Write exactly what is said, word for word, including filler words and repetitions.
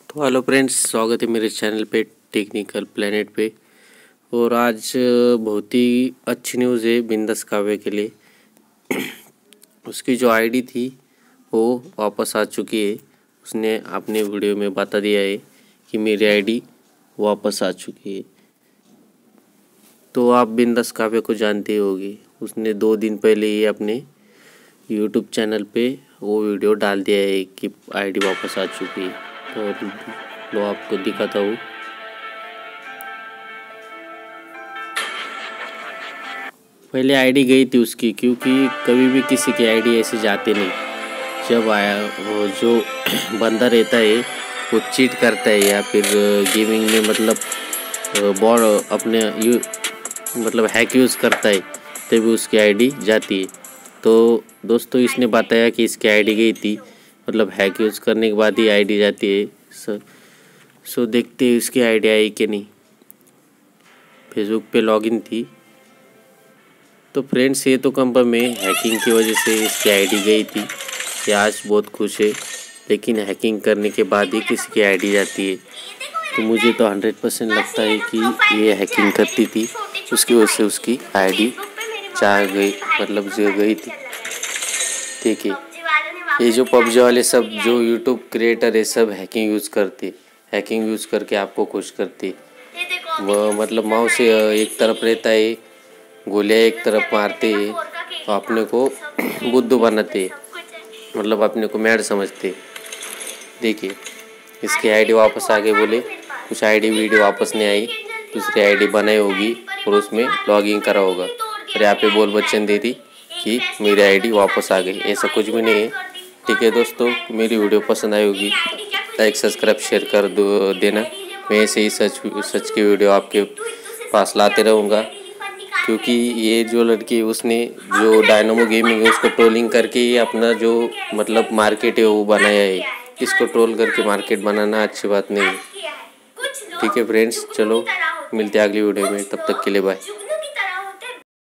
तो hello friends, स्वागत है मेरे चैनल पे टेक्निकल प्लेनेट पे। और आज बहुत ही अच्छी न्यूज़ है बिंदास काव्य के लिए। उसकी जो आईडी थी वो वापस आ चुकी है। उसने अपने वीडियो में बता दिया है कि मेरी आईडी वापस आ चुकी है। तो आप बिंदास काव्य को जानते होंगे, उसने दो दिन पहले ही अपने यूट्यूब चैनल पे वो वीडियो डाल दिया है कि आईडी वापस आ चुकी है। तो लो आपको दिखाता हूँ। पहले आईडी गई थी उसकी, क्योंकि कभी भी किसी की आईडी ऐसे जाते नहीं। जब आया वो जो बंदा रहता है वो चीट करता है या फिर गेमिंग में मतलब बॉड अपने यू मतलब हैक यूज़ करता है, तभी उसकी आईडी जाती है। तो दोस्तों, इसने बताया कि इसकी आईडी गई थी, मतलब हैक यूज़ करने के बाद ही आईडी जाती है। सो सो देखते हैं इसकी आईडी आई कि नहीं। फेसबुक पे लॉगिन थी। तो फ्रेंड्स, ये तो कंफर्म में हैकिंग की वजह से इसकी आईडी गई थी। ये आज बहुत खुश है, लेकिन हैकिंग करने के बाद ही किसी की आईडी जाती है। तो मुझे तो हंड्रेड परसेंट लगता है कि ये हैकिंग करती थी, उसकी वजह से उसकी आईडी जा गई, मतलब जो गई थी। ठीक है, ये जो पबजी वाले सब जो यूट्यूब क्रिएटर है सब हैकिंग यूज़ करते हैकिंग यूज़ करके आपको खुश करते। वो मतलब माउस से एक तरफ रहता है, गोलियाँ एक तरफ मारते हैं, तो अपने को बुद्धू बनाते, मतलब अपने को मैड समझते। देखिए, इसकी आईडी वापस आ गई। बोले कुछ आईडी वीडियो वापस नहीं आई, दूसरी आईडी बनाई होगी और उसमें लॉगिन करा होगा, और यहाँ पे बोल बच्चन दे दी कि मेरी आईडी वापस आ गई। ऐसा कुछ भी नहीं है। ठीक है दोस्तों, मेरी वीडियो पसंद आई होगी, लाइक सब्सक्राइब शेयर कर दो देना। मैं ऐसे ही सच सच की वीडियो आपके पास लाते रहूँगा, क्योंकि ये जो लड़की उसने जो डायनामो गेमिंग है उसको ट्रोलिंग करके ही अपना जो मतलब मार्केट है वो बनाया है। इसको ट्रोल करके मार्केट बनाना अच्छी बात नहीं है। ठीक है फ्रेंड्स, चलो मिलते हैं अगली वीडियो में, तब तक के लिए बाय।